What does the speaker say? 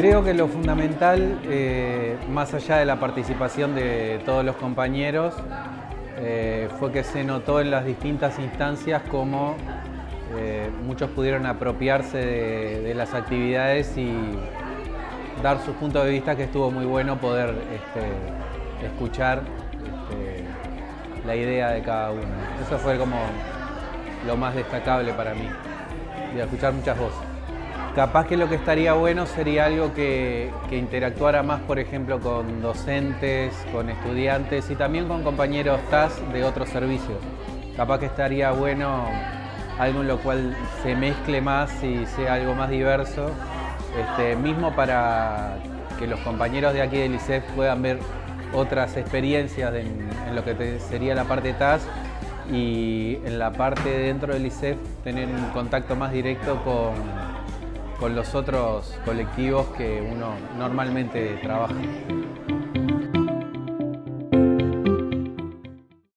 Creo que lo fundamental, más allá de la participación de todos los compañeros, fue que se notó en las distintas instancias cómo muchos pudieron apropiarse de las actividades y dar sus puntos de vista, que estuvo muy bueno poder escuchar la idea de cada uno. Eso fue como lo más destacable para mí, de escuchar muchas voces. Capaz que lo que estaría bueno sería algo que interactuara más, por ejemplo, con docentes, con estudiantes y también con compañeros TAS de otros servicios. Capaz que estaría bueno algo en lo cual se mezcle más y sea algo más diverso, mismo para que los compañeros de aquí del ISEF puedan ver otras experiencias en lo que sería la parte TAS, y en la parte dentro del ISEF tener un contacto más directo con los otros colectivos que uno normalmente trabaja.